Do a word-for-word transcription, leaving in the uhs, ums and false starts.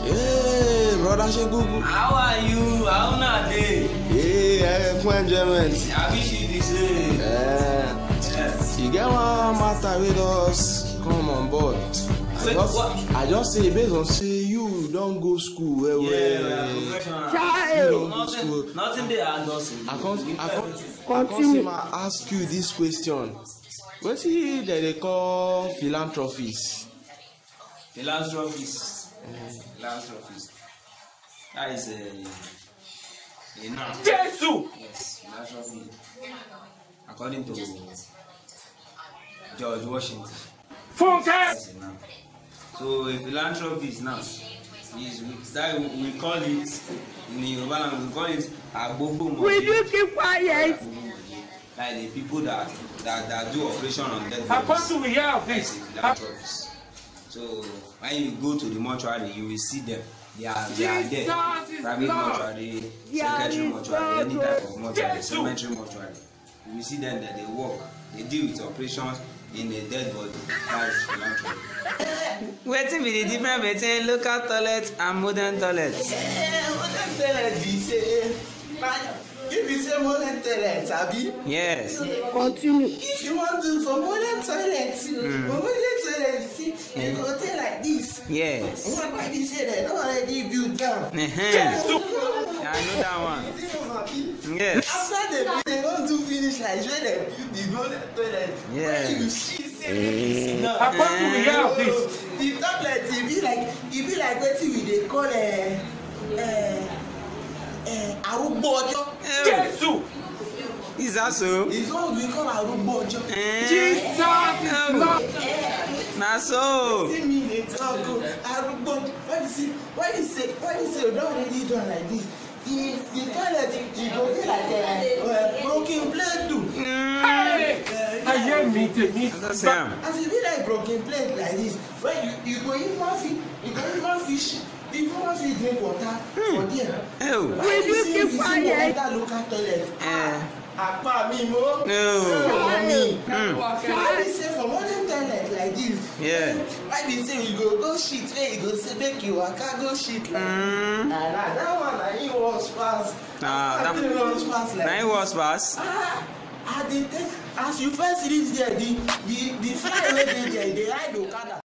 Hey, brother Shegugu. How are you? How na dey? Hey, fun enjoyment. I wish you the same. Uh, Yes. you get one matter with us. Come on board. I Wait, just, what? I just say based on say you don't go school. Well, Yeah, well. we are professional. You don't go Nothing, school. nothing they add us. I can't, I can't, I can't say ma ask you this question. What is that they call philanthropies? Philanthropies. Philanthropies. That is a a noun. Jesus! Yes, philanthropy. According to George Washington. Funke! That's a noun. So a philanthropist now is we, that we, we call it in the Yoruba language we call it agbogbo mode. Will you keep quiet? Like the people that that, that do operation on dead How bodies. do we hear of That's this? a philanthropist. So when you go to the mortuary, you will see them. They are they are there. Jesus is Private Lord. mortuary, Yeah, secretary it's mortuary, any type of mortuary, Jesus. cemetery mortuary. You will see them that they work. They deal with operations in a dead body. That is philanthropy. Wetin be the difference between local toilet and modern toilet? Modern toilet be say, if you say modern toilet, abi? Yes. Continue. If you want to for modern toilet, for modern toilet, you see, you go there like this. Yes. What might be say that don't already built down. Uh-huh. I know that one. Yes. After they build, they don't do finish like when they build the modern toilet. Yeah. When you see, say, no. How do we hear of this? The toilet, it be like, it be like wetin we dey call eh, eh, eh, arugbo ojo. Jesus! Is that so? It's what we call arugbo ojo. Eh? Jesus is Lord! Na so. See me dey talk o, arugbo. When you see, when you say, when you say you don already done like this, the the toilet e go be like a uh, broken plate too. Hey! I hear me, me. That's him. As e be like broken plate like this, when you you go even fit, you go even fish, you even fit drink water for there. Oh. When you see keep you see quiet? that local toilet. Eh. Apa mi mo. No. Mommy. Mm. Why be say for modern toilet like this? Yeah. Why be say you go go shit where you go say make you waka go shit like Mm. na na that one na him worse pass. Ah, That that- thing worse pass like. Na it was pass. Ah, I dey take as you first reach there the the the fly wey dey there dey ride okada.